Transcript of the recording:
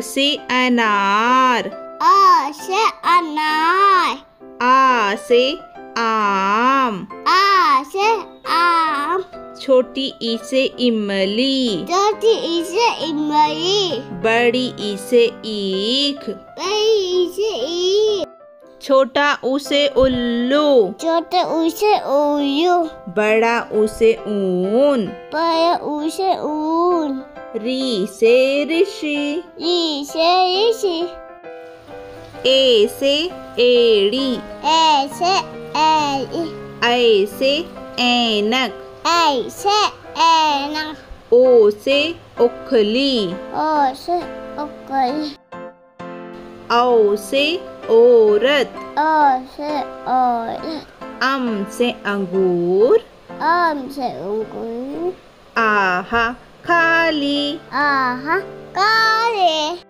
से अनार। आ से अनार। आ से आम। आ से आम। छोटी ई से इमली। छोटी ई से इमली। बड़ी ई से ईख। बड़ी ई से ईख। छोटा ऊ से उल्लू। छोटा ऊ से उल्लू। बड़ा ऊ से ऊन। बड़ा ऊ से ऊन। री से ऋषि। री से ऋषि। ए से एड़ी। ए से एड़ी। ऐ से ऐनक। ऐ से ऐनक। ओ से उखली। ओ से उखली। औ से औरत। ओ से औरत। अम से अंगूर। आम से अंगूर। आहा खाली। आहा काले।